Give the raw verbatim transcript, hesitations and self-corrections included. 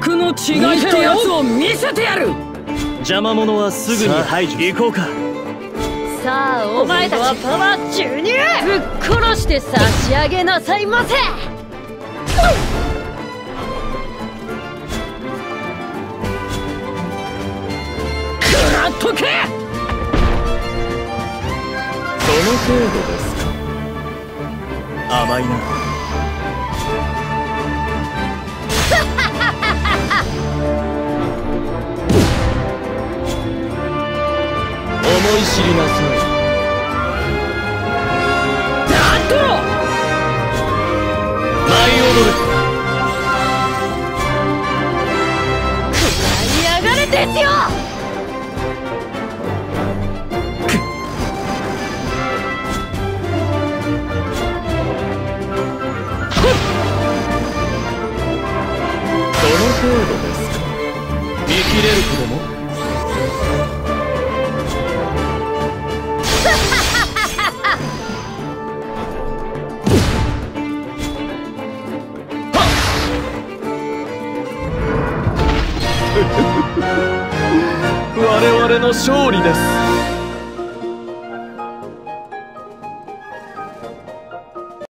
格の違いってやつを見せてやる。 邪魔者はすぐに排除。行こうか。 さあお前たちパワー注入。ぶっ殺して差し上げなさいませ。 食らっとけ。 その程度ですか。甘いな。思い知りなさい。 なんと舞い踊れ。 食らいやがれですよ。 その程度ですか。見切れるとでも。我々の勝利です。